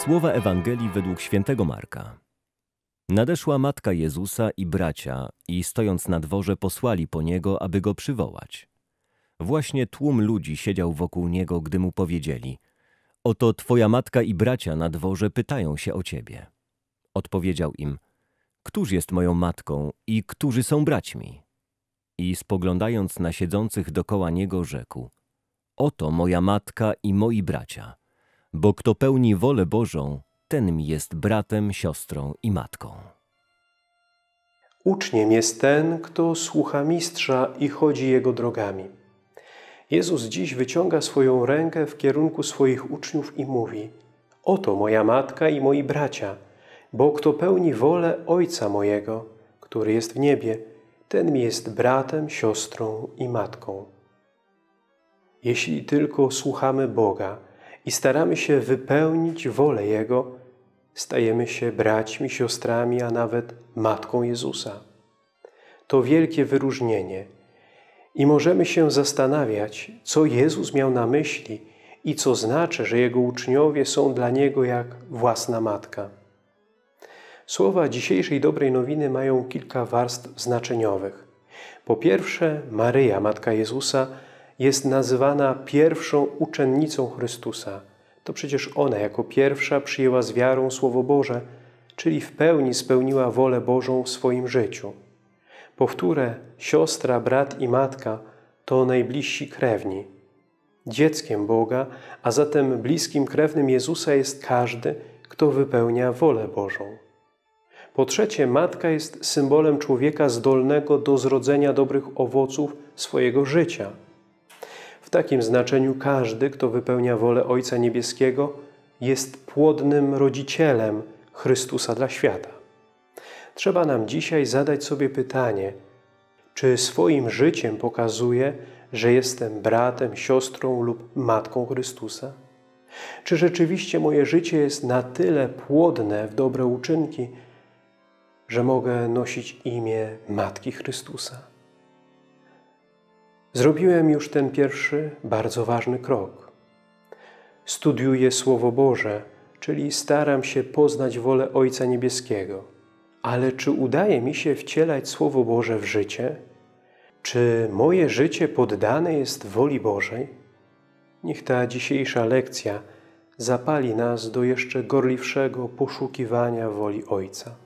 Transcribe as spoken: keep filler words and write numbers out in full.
Słowa Ewangelii według świętego Marka. Nadeszła matka Jezusa i bracia i stojąc na dworze posłali po Niego, aby Go przywołać. Właśnie tłum ludzi siedział wokół Niego, gdy Mu powiedzieli: oto Twoja matka i bracia na dworze pytają się o Ciebie. Odpowiedział im: któż jest moją matką i którzy są braćmi? I spoglądając na siedzących dokoła Niego rzekł: oto moja matka i moi bracia, bo kto pełni wolę Bożą, ten mi jest bratem, siostrą i matką. Uczniem jest ten, kto słucha mistrza i chodzi jego drogami. Jezus dziś wyciąga swoją rękę w kierunku swoich uczniów i mówi: oto moja matka i moi bracia, bo kto pełni wolę Ojca mojego, który jest w niebie, ten mi jest bratem, siostrą i matką. Jeśli tylko słuchamy Boga i staramy się wypełnić wolę Jego, stajemy się braćmi, siostrami, a nawet matką Jezusa. To wielkie wyróżnienie i możemy się zastanawiać, co Jezus miał na myśli i co znaczy, że Jego uczniowie są dla Niego jak własna matka. Słowa dzisiejszej dobrej nowiny mają kilka warstw znaczeniowych. Po pierwsze, Maryja, matka Jezusa, jest nazywana pierwszą uczennicą Chrystusa. To przecież ona jako pierwsza przyjęła z wiarą Słowo Boże, czyli w pełni spełniła wolę Bożą w swoim życiu. Powtórę, siostra, brat i matka to najbliżsi krewni. Dzieckiem Boga, a zatem bliskim krewnym Jezusa jest każdy, kto wypełnia wolę Bożą. Po trzecie, matka jest symbolem człowieka zdolnego do zrodzenia dobrych owoców swojego życia. W takim znaczeniu każdy, kto wypełnia wolę Ojca Niebieskiego, jest płodnym rodzicielem Chrystusa dla świata. Trzeba nam dzisiaj zadać sobie pytanie, czy swoim życiem pokazuję, że jestem bratem, siostrą lub matką Chrystusa? Czy rzeczywiście moje życie jest na tyle płodne w dobre uczynki, że mogę nosić imię Matki Chrystusa? Zrobiłem już ten pierwszy, bardzo ważny krok. Studiuję Słowo Boże, czyli staram się poznać wolę Ojca Niebieskiego. Ale czy udaje mi się wcielać Słowo Boże w życie? Czy moje życie poddane jest woli Bożej? Niech ta dzisiejsza lekcja zapali nas do jeszcze gorliwszego poszukiwania woli Ojca.